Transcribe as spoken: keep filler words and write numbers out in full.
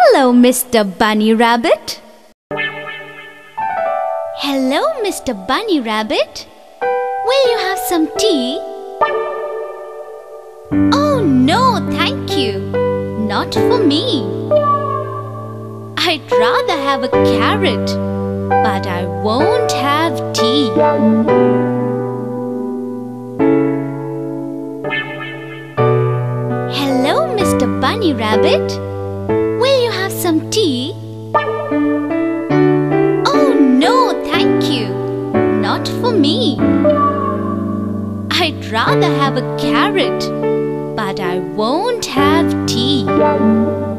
Hello, Mister Bunny Rabbit. Hello, Mister Bunny Rabbit. Will you have some tea? Oh no, thank you. Not for me. I'd rather have a carrot, but I won't have tea. Hello, Mister Bunny Rabbit. Will you have some tea? Oh no, thank you. Not for me. I'd rather have a carrot, but I won't have tea.